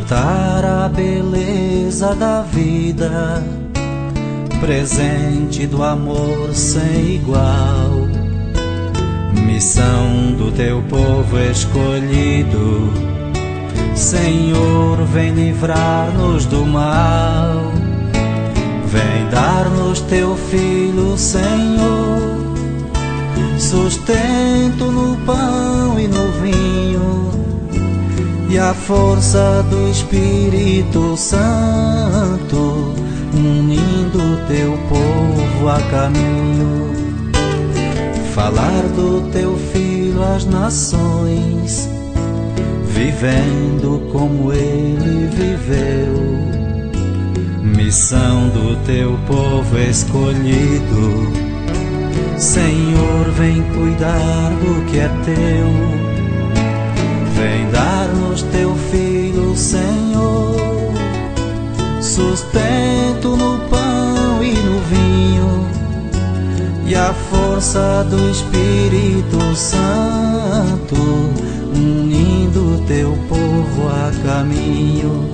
cantar a beleza da vida, presente do amor sem igual, missão do teu povo escolhido. Senhor, vem livrar-nos do mal, vem dar-nos teu Filho, Senhor, sustento no pão e no vinho, e a força do Espírito Santo, unindo teu povo a caminho. Falar do teu Filho às nações, vivendo como ele viveu, missão do teu povo escolhido. Senhor, vem cuidar do que é teu, vem dar-nos teu Filho, Senhor, sustento no pão e no vinho, e a força do Espírito Santo, unindo teu povo a caminho.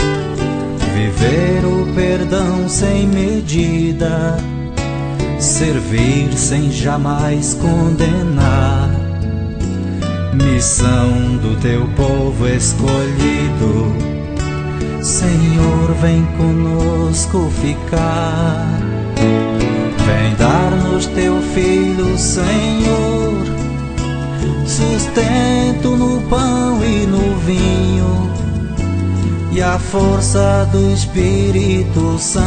Viver o perdão sem medida, servir sem jamais condenar, missão do teu povo escolhido. Senhor, vem conosco ficar, vem dar-nos teu Filho, Senhor, sustento no pão e no vinho, e a força do Espírito Santo,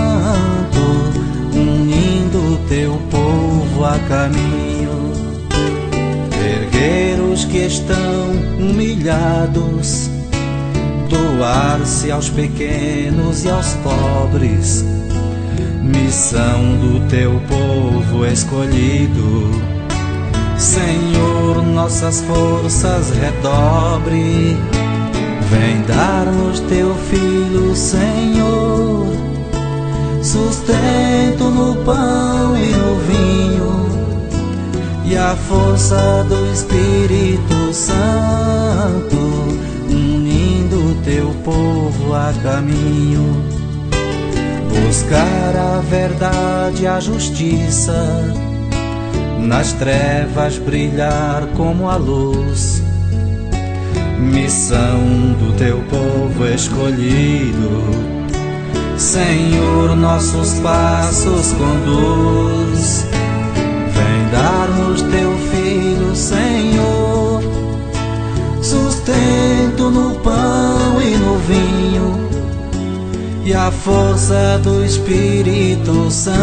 unindo teu povo a caminho. Erguer os que estão humilhados, doar-se aos pequenos e aos pobres, missão do teu povo escolhido. Senhor, nossas forças redobre, vem dar-nos teu Filho, Senhor, sustento no pão e no vinho, e a força do Espírito Santo, unindo teu povo a caminho. Buscar a verdade e a justiça, nas trevas brilhar como a luz, missão do teu povo escolhido. Senhor, nossos passos conduz, vem dar-nos teu Filho, Senhor, sustento no pão e no vinho, e a força do Espírito Santo,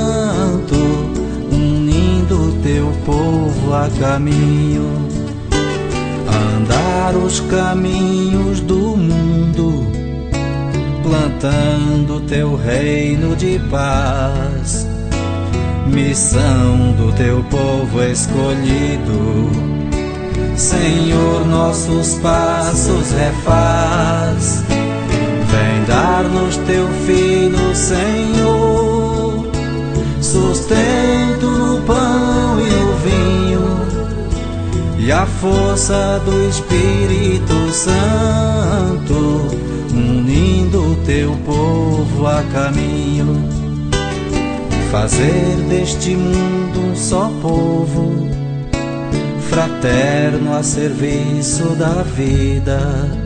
unindo teu povo a caminho. Andar os caminhos do mundo, plantando teu reino de paz, missão do teu povo escolhido. Senhor, nossos passos refaz, vem dar-nos teu Filho, Senhor, sustento no pão e no vinho, e a força do Espírito Santo, unindo teu povo a caminho. Fazer deste mundo um só povo, fraterno a serviço da vida,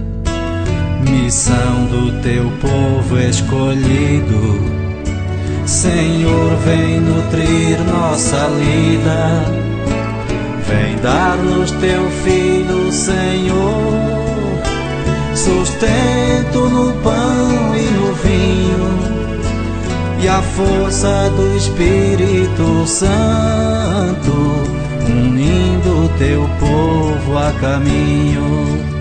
missão do teu povo escolhido. Senhor, vem nutrir nossa lida, vem dar-nos teu Filho, Senhor, sustento no pão e no vinho, e a força do Espírito Santo, unindo teu povo a caminho.